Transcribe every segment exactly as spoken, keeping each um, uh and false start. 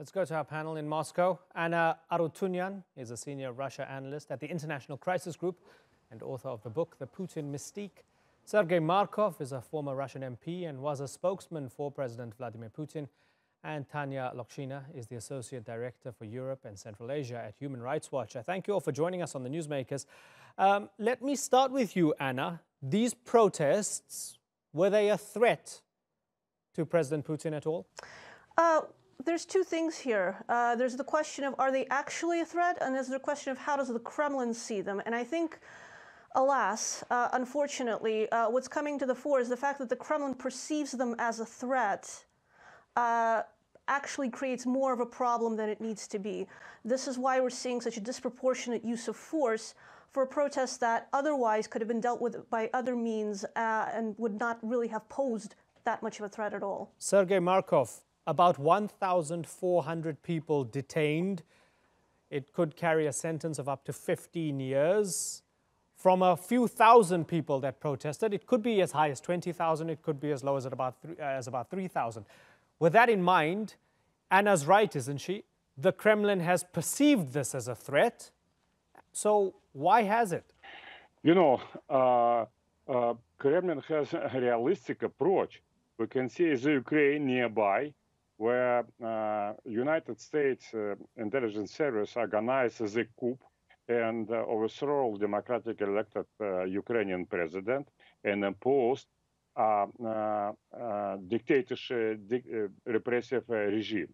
Let's go to our panel in Moscow. Anna Arutunyan is a senior Russia analyst at the International Crisis Group and author of the book, The Putin Mystique. Sergey Markov is a former Russian M P and was a spokesman for President Vladimir Putin. And Tanya Lokshina is the Associate Director for Europe and Central Asia at Human Rights Watch. I thank you all for joining us on the Newsmakers. Um, let me start with you, Anna. These protests, were they a threat to President Putin at all? Uh, there's two things here. Uh, there's the question of, are they actually a threat? And there's the question of, how does the Kremlin see them? And I think, alas, uh, unfortunately, uh, what's coming to the fore is the fact that the Kremlin perceives them as a threat uh, actually creates more of a problem than it needs to be. This is why we're seeing such a disproportionate use of force for a protest that otherwise could have been dealt with by other means uh, and would not really have posed that much of a threat at all. Sergey Markov, about one thousand four hundred people detained. It could carry a sentence of up to fifteen years. From a few thousand people that protested, it could be as high as twenty thousand. It could be as low as about, three, uh, as about three thousand. With that in mind, Anna's right, isn't she? The Kremlin has perceived this as a threat. So why has it? You know, uh, uh, Kremlin has a realistic approach. We can see the Ukraine nearby, where uh, United States uh, intelligence service organized the coup and uh, overthrow democratically elected uh, Ukrainian president and imposed uh, uh, uh, dictatorship, di uh, repressive uh, regime.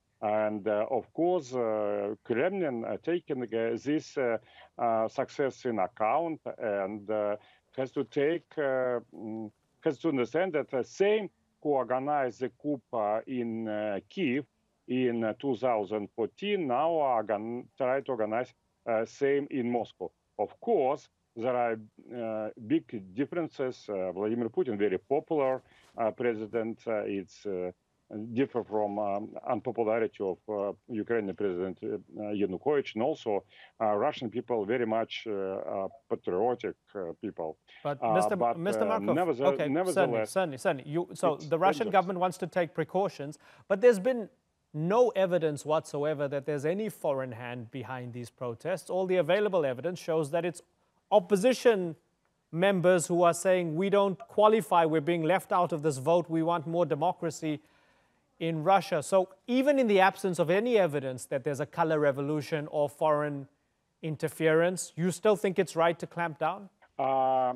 And uh, of course, uh, Kremlin uh, taking uh, this uh, uh, success in account and uh, has to take, uh, has to understand that the same who organized the coup uh, in uh, Kiev in uh, two thousand fourteen now are try to organize uh, same in Moscow. Of course, there are uh, big differences. Uh, Vladimir Putin, very popular uh, president. Uh, it's uh, differ from um, unpopularity of uh, Ukrainian President uh, Yanukovych, and also uh, Russian people very much uh, uh, patriotic uh, people. But uh, Mister But, Mister uh, Markov, nevertheless, okay, nevertheless, certainly, certainly, certainly. You, so the Russian dangerous. government wants to take precautions, but there's been no evidence whatsoever that there's any foreign hand behind these protests. All the available evidence shows that it's opposition members who are saying, we don't qualify, we're being left out of this vote, we want more democracy in Russia. So even in the absence of any evidence that there's a color revolution or foreign interference, you still think it's right to clamp down? Uh,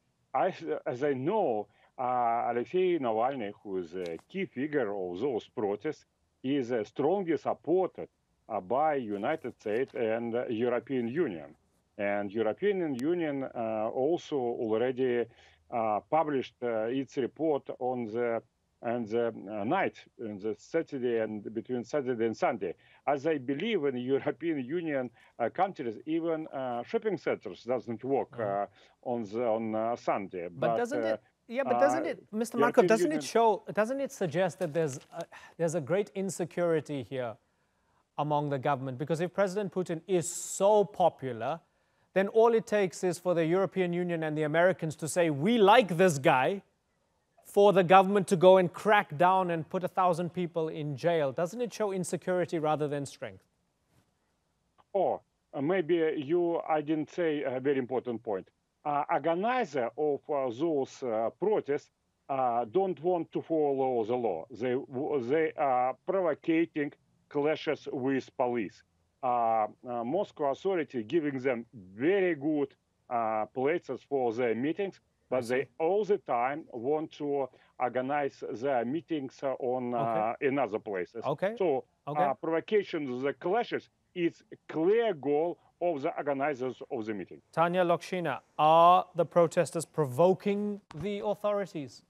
I, as I know, uh, Alexei Navalny, who is a key figure of those protests, is uh, strongly supported uh, by United States and uh, European Union. And European Union uh, also already uh, published uh, its report on the and the uh, night, in the Saturday and between Saturday and Sunday. As I believe in European Union uh, countries, even uh, shopping centers doesn't work uh, on the, on uh, Sunday. But, but doesn't uh, it? Yeah, but doesn't uh, it, Mister Markov? Doesn't Union... it show? Doesn't it suggest that there's a, there's a great insecurity here among the government? Because if President Putin is so popular, then all it takes is for the European Union and the Americans to say, we like this guy, for the government to go and crack down and put a thousand people in jail. Doesn't it show insecurity rather than strength? Or uh, maybe you, I didn't say a very important point. Uh, organizer of uh, those uh, protests uh, don't want to follow the law. They, they are provocating clashes with police. Uh, uh, Moscow authority giving them very good uh, places for their meetings, but they all the time want to organize their meetings on uh, okay. in other places. Okay. So okay. Uh, provocations, the clashes, is clear goal of the organizers of the meeting. Tanya Lokshina, are the protesters provoking the authorities?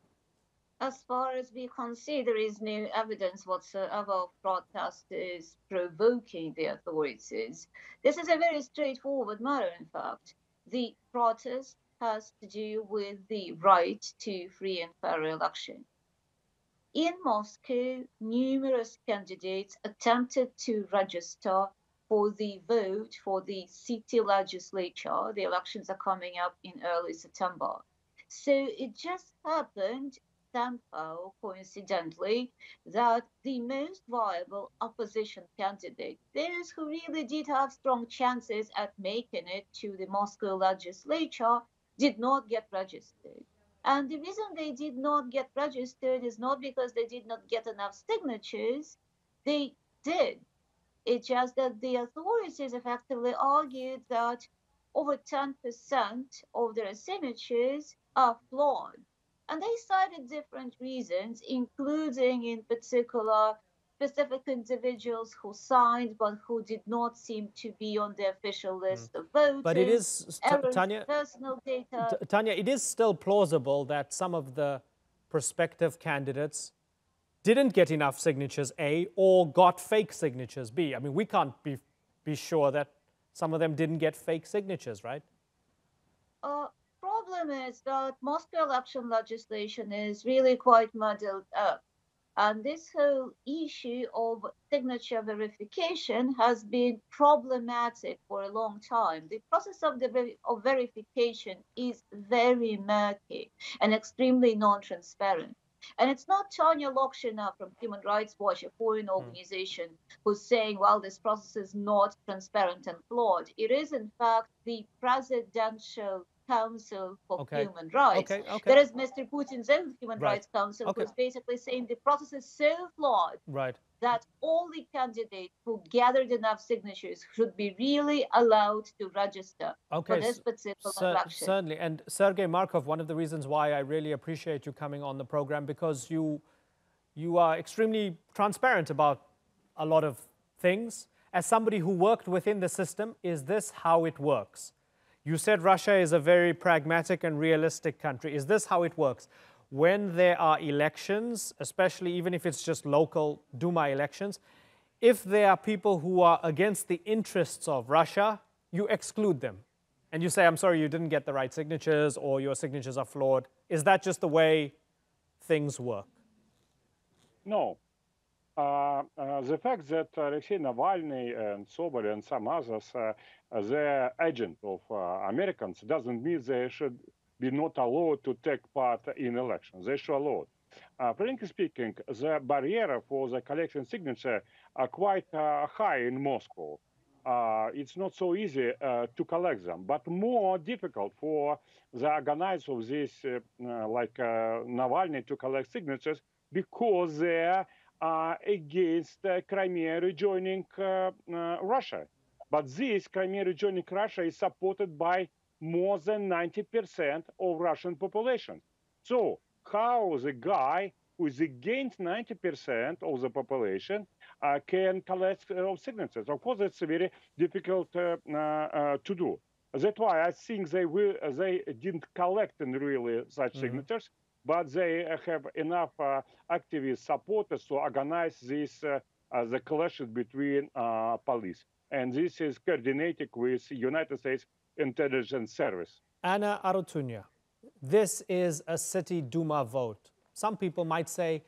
As far as we can see, there is no evidence whatsoever of protesters provoking the authorities. This is a very straightforward matter, in fact. The protest has to do with the right to free and fair election. In Moscow, numerous candidates attempted to register for the vote for the city legislature. The elections are coming up in early September. So it just happened somehow, coincidentally, that the most viable opposition candidate, those who really did have strong chances at making it to the Moscow legislature, did not get registered. And the reason they did not get registered is not because they did not get enough signatures. They did. It's just that the authorities effectively argued that over ten percent of their signatures are flawed. And they cited different reasons, including, in particular, specific individuals who signed but who did not seem to be on the official list of voters. But it is, errors, Tanya, personal data. Tanya, it is still plausible that some of the prospective candidates didn't get enough signatures, A, or got fake signatures, B. I mean, we can't be, be sure that some of them didn't get fake signatures, right? Uh, problem is that Moscow election legislation is really quite muddled up. And this whole issue of signature verification has been problematic for a long time. The process of, the, of verification is very murky and extremely non-transparent. And it's not Tanya Lokshina from Human Rights Watch, a foreign organization, mm. who's saying, well, this process is not transparent and flawed. It is, in fact, the Presidential Council for okay. Human Rights. Okay, okay. There is Mister Putin's own Human right. Rights Council, okay. who's basically saying the process is so flawed right. that all the candidates who gathered enough signatures should be really allowed to register okay. for this particular Cer election. Certainly. And Sergey Markov, one of the reasons why I really appreciate you coming on the program, because you, you are extremely transparent about a lot of things. As somebody who worked within the system, is this how it works? You said Russia is a very pragmatic and realistic country. Is this how it works? When there are elections, especially even if it's just local Duma elections, if there are people who are against the interests of Russia, you exclude them. And you say, I'm sorry, you didn't get the right signatures or your signatures are flawed. Is that just the way things work? No. Uh, uh, the fact that uh, Alexei Navalny and Sobol and some others, uh, they're agent of uh, Americans, doesn't mean they should be not allowed to take part in elections. They should allow. Uh, frankly speaking, the barrier for the collection signature are quite uh, high in Moscow. Uh, it's not so easy uh, to collect them, but more difficult for the organizers of this, uh, uh, like uh, Navalny, to collect signatures because they're uh, against uh, Crimea rejoining uh, uh, Russia. But this Crimea rejoining Russia is supported by more than ninety percent of Russian population. So how the guy who is against ninety percent of the population uh, can collect uh, signatures? Of course, it's very difficult uh, uh, to do. That's why I think they will. They didn't collect really such mm-hmm. signatures, but they have enough uh, activist supporters to organize this uh, uh, the clashes between uh, police, and this is coordinated with United States Intelligence Service. Anna Arutunyan, this is a city Duma vote. Some people might say,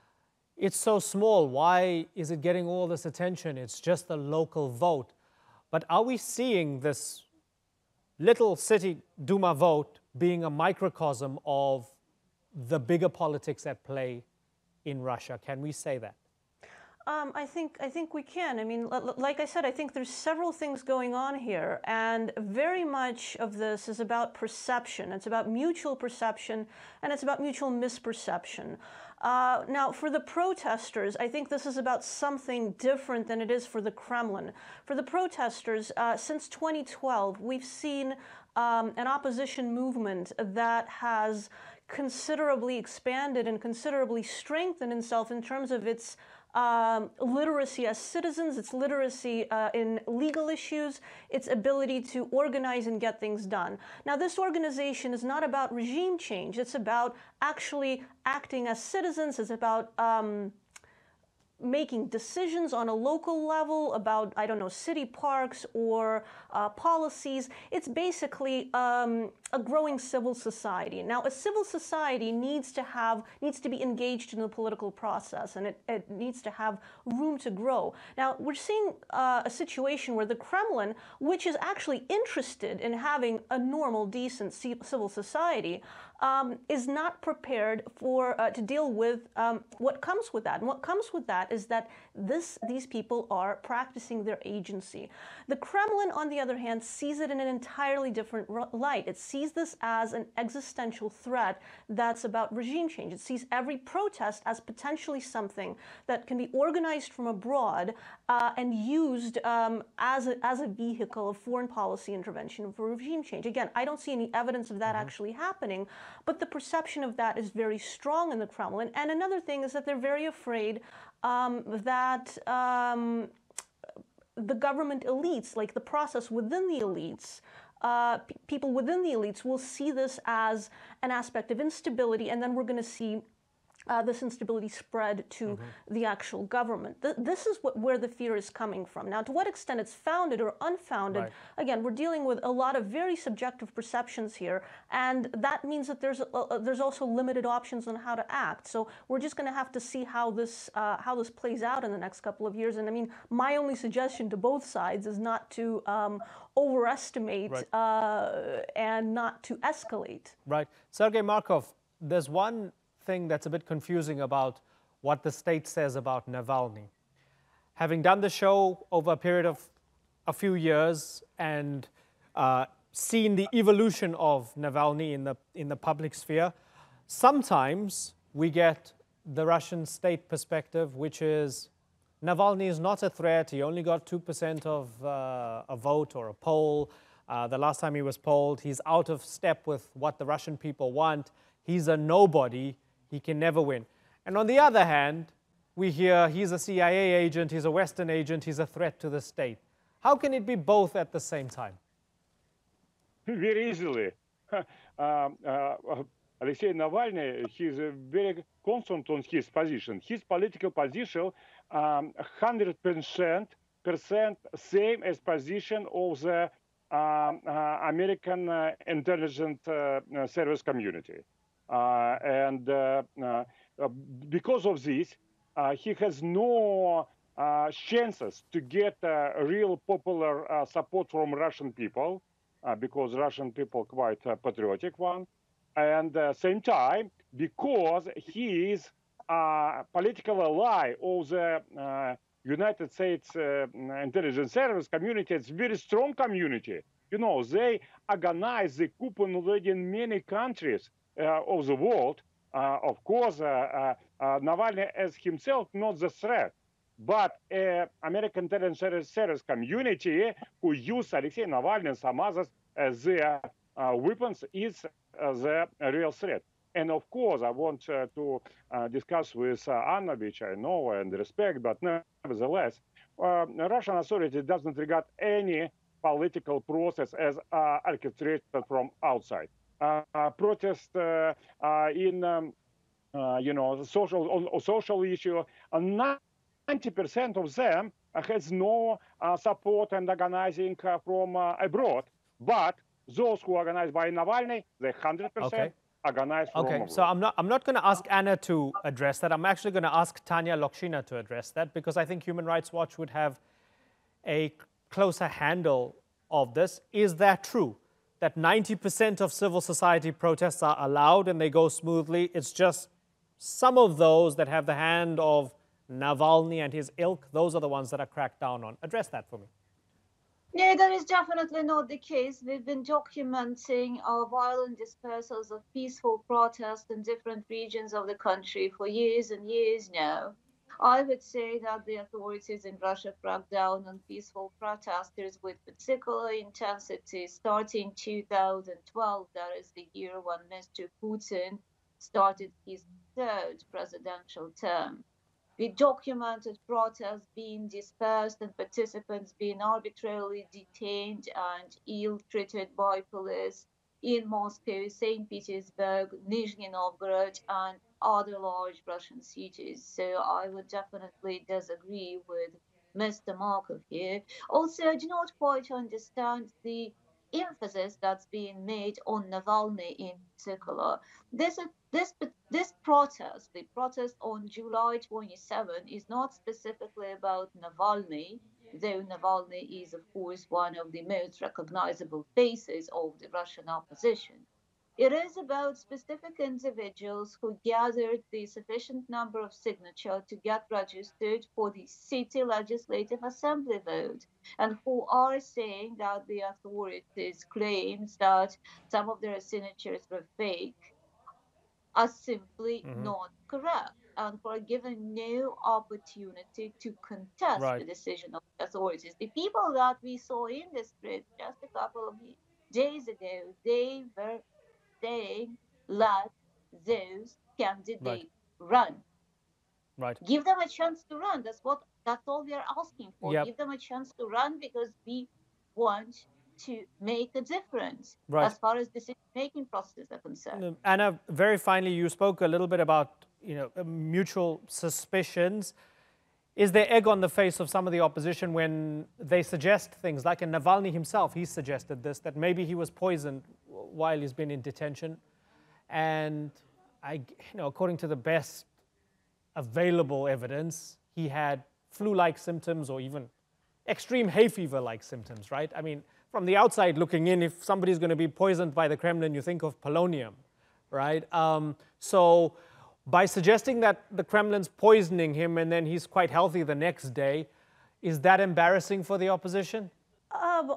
it's so small, why is it getting all this attention? It's just a local vote. But are we seeing this little city Duma vote being a microcosm of the bigger politics at play in Russia? Can we say that? Um, I think I think we can. I mean, like I said, I think there's several things going on here, and very much of this is about perception. It's about mutual perception, and it's about mutual misperception. Uh, now, for the protesters, I think this is about something different than it is for the Kremlin. For the protesters, uh, since twenty twelve, we've seen um, an opposition movement that has considerably expanded and considerably strengthened itself in terms of its Um, literacy as citizens, its literacy uh, in legal issues, its ability to organize and get things done. Now, this organization is not about regime change. It's about actually acting as citizens. It's about um, making decisions on a local level about, I don't know, city parks or uh, policies. It's basically um, a growing civil society. Now, a civil society needs to have, needs to be engaged in the political process, and it, it needs to have room to grow. Now, we're seeing uh, a situation where the Kremlin, which is actually interested in having a normal, decent civil society, um, is not prepared for uh, to deal with um, what comes with that. And what comes with that is that this these people are practicing their agency. The Kremlin, on the other hand, sees it in an entirely different light. It sees this as an existential threat that's about regime change. It sees every protest as potentially something that can be organized from abroad uh, and used um, as, a, as a vehicle of foreign policy intervention for regime change. Again, I don't see any evidence of that mm-hmm. actually happening, but the perception of that is very strong in the Kremlin. And another thing is that they're very afraid um, that um, the government elites, like the process within the elites, uh, p- people within the elites will see this as an aspect of instability, and then we're going to see Uh, this instability spread to mm-hmm. the actual government. Th- this is what, where the fear is coming from. Now, to what extent it's founded or unfounded, right. Again, we're dealing with a lot of very subjective perceptions here, and that means that there's uh, there's also limited options on how to act. So we're just going to have to see how this uh, how this plays out in the next couple of years. And I mean, my only suggestion to both sides is not to um, overestimate right. uh, and not to escalate. Right, Sergey Markov. There's one thing that's a bit confusing about what the state says about Navalny. Having done the show over a period of a few years and uh, seen the evolution of Navalny in the, in the public sphere, sometimes we get the Russian state perspective, which is Navalny is not a threat. He only got two percent of uh, a vote or a poll. Uh, the last time he was polled, he's out of step with what the Russian people want. He's a nobody. He can never win. And on the other hand, we hear he's a C I A agent, he's a Western agent, he's a threat to the state. How can it be both at the same time? Very easily. uh, uh, Alexei Navalny, he's uh, very constant on his position. His political position, um, one hundred percent percent same as position of the uh, uh, American uh, intelligence uh, service community. Uh, and uh, uh, because of this, uh, he has no uh, chances to get uh, real popular uh, support from Russian people, uh, because Russian people quite a patriotic one. And at the same time, because he is a political ally of the uh, United States uh, intelligence service community, it's a very strong community. You know, they organize the coup already in many countries Uh, of the world. Uh, of course, uh, uh, uh, Navalny as himself not the threat, but uh, American intelligence service community who use Alexei Navalny and some others as their uh, weapons is uh, the real threat. And of course, I want uh, to uh, discuss with uh, Anna, which I know and respect, but nevertheless, uh, Russian authority doesn't regard any political process as uh, orchestrated from outside. Uh, protest uh, uh, in, um, uh, you know, the social on, on social issue, uh, ninety percent of them has no uh, support and organizing uh, from uh, abroad. But those who are organized by Navalny, they one hundred percent okay. organized from okay. abroad. So I'm not, I'm not going to ask Anna to address that. I'm actually going to ask Tanya Lokshina to address that, because I think Human Rights Watch would have a closer handle of this. Is that true? That ninety percent of civil society protests are allowed and they go smoothly. It's just some of those that have the hand of Navalny and his ilk, those are the ones that are cracked down on. Address that for me. No, that is definitely not the case. We've been documenting our violent dispersals of peaceful protests in different regions of the country for years and years now. I would say that the authorities in Russia cracked down on peaceful protesters with particular intensity starting two thousand twelve, that is the year when Mister Putin started his third presidential term. We documented protests being dispersed and participants being arbitrarily detained and ill-treated by police in Moscow, Saint Petersburg, Nizhny Novgorod, and other large Russian cities. So I would definitely disagree with Mister Markov here. Also, I do not quite understand the emphasis that's being made on Navalny in particular. This, this, this protest, the protest on July twenty-seventh, is not specifically about Navalny, though Navalny is, of course, one of the most recognizable faces of the Russian opposition. It is about specific individuals who gathered the sufficient number of signatures to get registered for the city legislative assembly vote, and who are saying that the authorities' claims that some of their signatures were fake are simply Mm-hmm. not correct, and who are given no opportunity to contest Right. the decision of the authorities. The people that we saw in the street just a couple of days ago, they were saying, let those Right. candidates run. Right. Give them a chance to run. That's what that's all we are asking for. Yep. Give them a chance to run because we want to make a difference Right. as far as decision-making processes are concerned. Anna, very finally, you spoke a little bit about, you know, mutual suspicions. Is there egg on the face of some of the opposition when they suggest things like, and Navalny himself, he suggested this, that maybe he was poisoned while he's been in detention, and I, you know, according to the best available evidence, he had flu-like symptoms or even extreme hay fever-like symptoms, right? I mean, from the outside looking in, if somebody's going to be poisoned by the Kremlin, you think of polonium, right? Um, so by suggesting that the Kremlin's poisoning him and then he's quite healthy the next day, is that embarrassing for the opposition? Um,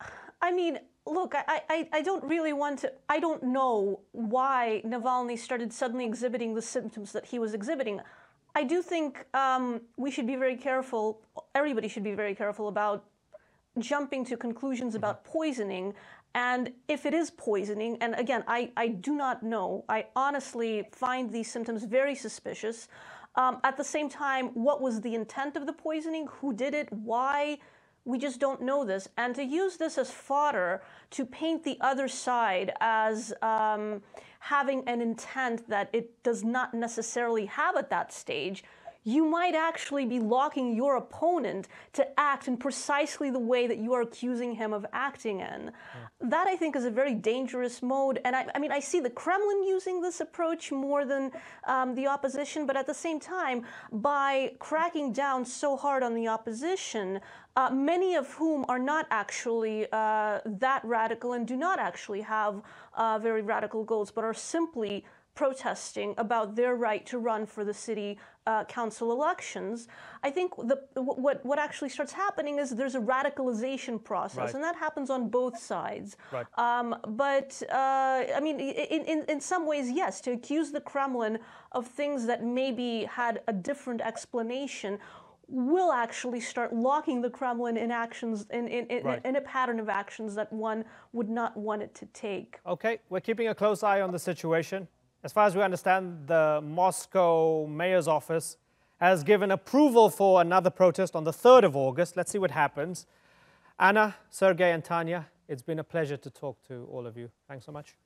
I mean, look, I, I, I don't really want to, I don't know why Navalny started suddenly exhibiting the symptoms that he was exhibiting. I do think um, we should be very careful, everybody should be very careful about jumping to conclusions about poisoning. And if it is poisoning, and again, I, I do not know, I honestly find these symptoms very suspicious. Um, at the same time, what was the intent of the poisoning? Who did it? Why? We just don't know this. And to use this as fodder to paint the other side as um, having an intent that it does not necessarily have at that stage, you might actually be locking your opponent to act in precisely the way that you are accusing him of acting in. Yeah. That, I think, is a very dangerous mode. And I, I mean, I see the Kremlin using this approach more than um, the opposition, but at the same time, by cracking down so hard on the opposition, uh, many of whom are not actually uh, that radical and do not actually have uh, very radical goals, but are simply protesting about their right to run for the city uh, council elections. I think the, what, what actually starts happening is there's a radicalization process, right. and that happens on both sides. Right. Um, but, uh, I mean, in, in, in some ways, yes, to accuse the Kremlin of things that maybe had a different explanation will actually start locking the Kremlin in actions, in, in, in, right. in a pattern of actions that one would not want it to take. Okay, we're keeping a close eye on the situation. As far as we understand, the Moscow mayor's office has given approval for another protest on the third of August. Let's see what happens. Anna, Sergey, and Tanya, it's been a pleasure to talk to all of you. Thanks so much.